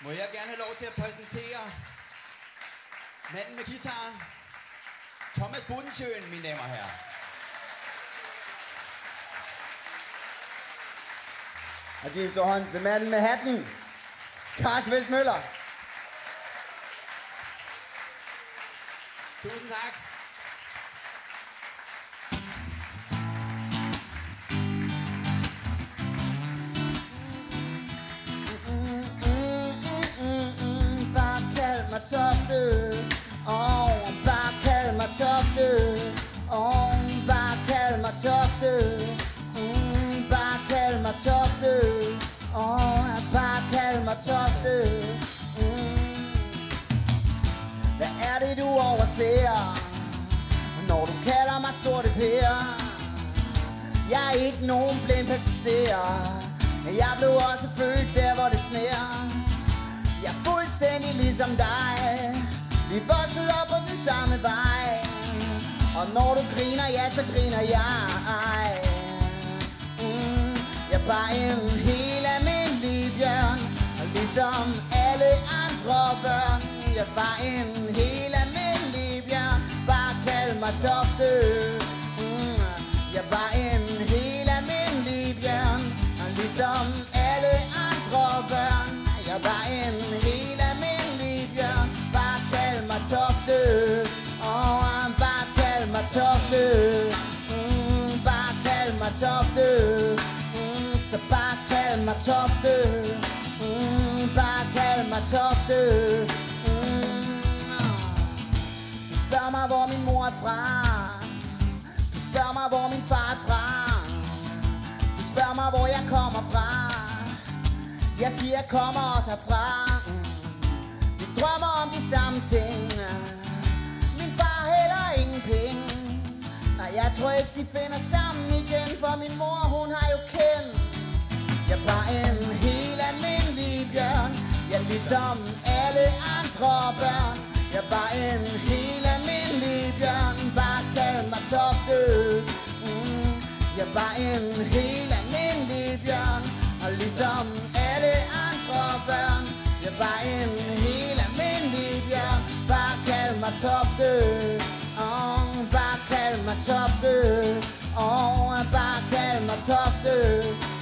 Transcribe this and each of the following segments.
Må jeg gerne have lov til at præsentere manden med guitaren, Thomas Budensjøen, mine damer og herrer. Og giv en stor hånd til manden med hatten, Karl Kvist Møller. Tusind tak. Bare kald mig Tofte, bare kald mig Tofte, bare kald mig Tofte, bare kald mig Tofte, bare kald mig Tofte. Hvad er det du overser, når du kalder mig Sorte Per? Jeg er ikke nogen blind passager, men jeg blev også født der hvor det sner. Jeg er fuldstændig ligesom dig, vi voksede op på den samme vej. Og når du griner, ja så griner jeg. Jeg er bare en helt almindelig bjørn, og ligesom alle andre børn. Jeg er bare en helt almindelig bjørn, bare kald mig Tofte. Jeg er bare en helt almindelig bjørn, og ligesom alle andre børn. Jeg er bare en helt almindelig bjørn, bare kald mig Tofte. Bare kald mig Tofte. Bare kald mig Tofte. Så bare kald mig Tofte. Bare kald mig Tofte. Du spørger mig hvor min mor er fra, du spørger mig hvor min far er fra, du spørger mig hvor jeg kommer fra. Jeg siger jeg kommer også herfra. Vi drømmer om de samme ting. Min far heller ingen penge. Nej, jeg tror ikke de finder sammen igen, for min mor hun har jo kendt. Jeg er bare en helt almindelig bjørn, jeg er ligesom alle andre børn. Jeg er bare en helt almindelig bjørn, bare kald mig Tofte. Jeg er bare en helt almindelig bjørn, og ligesom alle andre børn. Jeg er bare en helt almindelig bjørn, bare kald mig Tofte. Bare kald mig Tofte. Bare kald mig Tofte.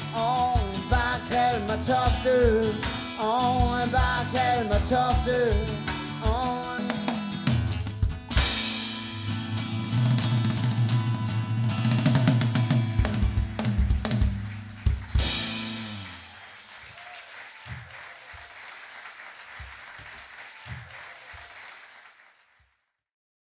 Bare kald mig Tofte. Bare kald mig Tofte.